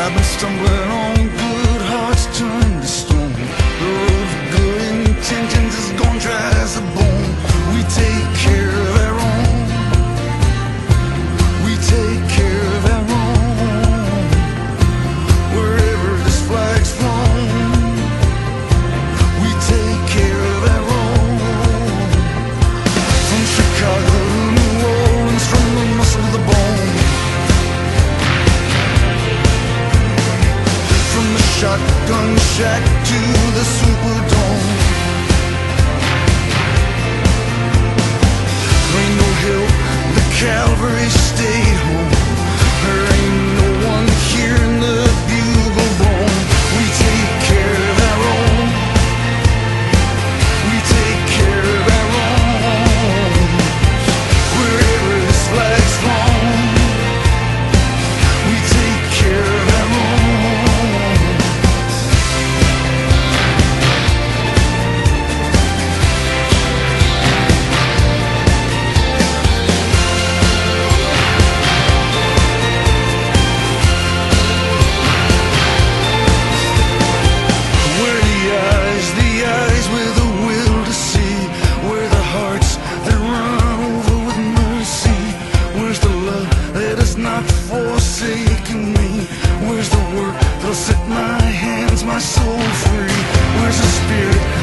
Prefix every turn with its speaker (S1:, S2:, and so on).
S1: I've been stumbling on good hearts turned to stone. The road of good intentions is gone dry as a bone. We take care of our own. We take care of our own. Wherever this flag's flown, we take care of our own. From Chicago to New Orleans, from the muscle to the bone. From the shotgun shack to the Superdome. There ain't no help, the cavalry stayed home. There ain't no one here in the bugle bone. We take care of our own. We take care of our own. Wherever this flag's flown, we take care of our own. Where the eyes with a will to see. Where the hearts that run over with mercy. Where's the love that has not forsaken me? Where's the work that'll set my hands, my soul free? Where's the spirit